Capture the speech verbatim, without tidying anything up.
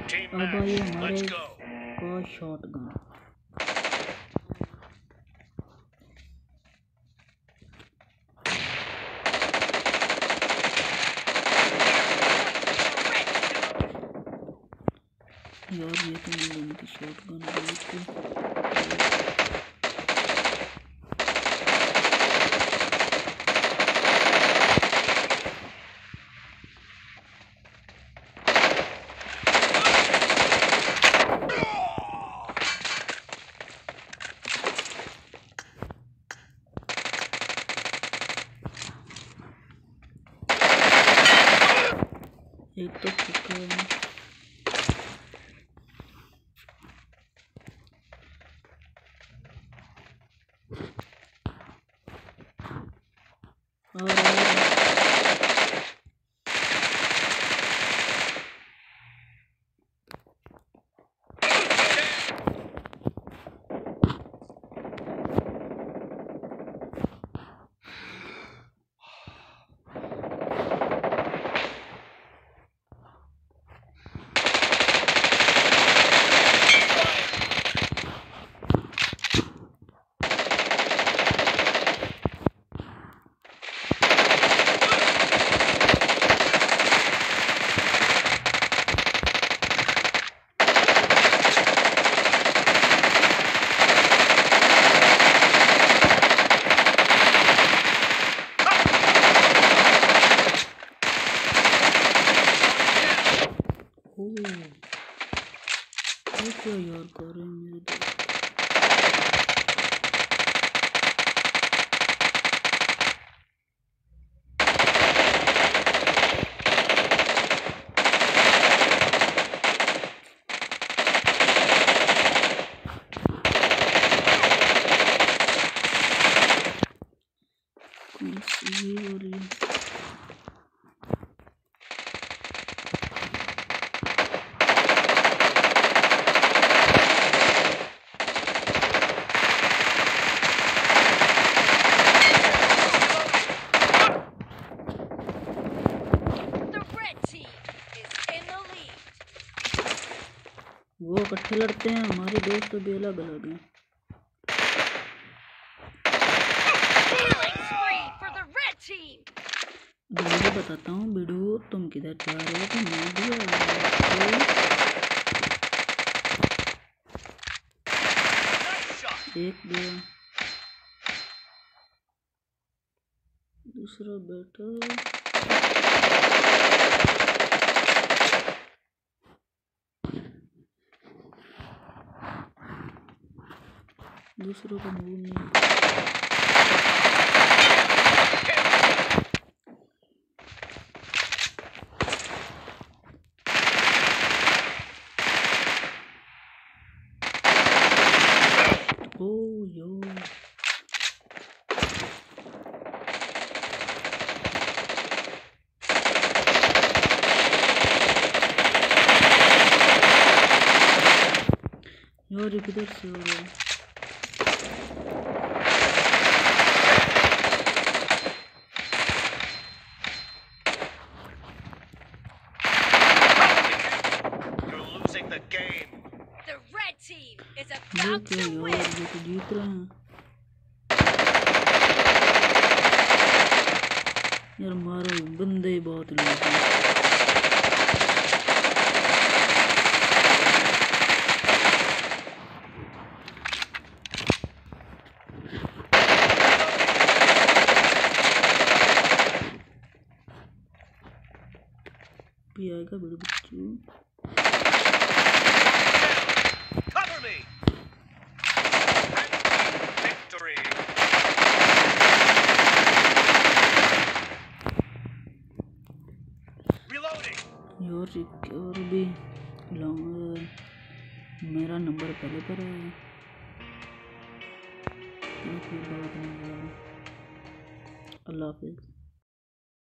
अब आइए हमारे पास शॉटगन। यार ये तो नहीं लेनी थी शॉटगन। एक तो चुका है। क्या यार कर रहे हैं मेरे दोस्त। कौन सी हो रही है? वो इकट्ठे लड़ते हैं, हमारे दोस्त भी अलग अलग हैं। मैं भी बताता हूँ बिडू, तुम किधर जा रहे हो? तो मैं भी आ रहा हूँ। एक गया, दूसरा बैठा, दूसरों का मूड नहीं। ओ यो यार किधर से हो रहा है? ये क्या यार, ये तो जीत रहे हैं यार। मारो बंदे बहुत लोग हैं। भी आएगा बड़े बच्चों। यार और भी मेरा नंबर पहले पर है। अल्लाह हाफिज़।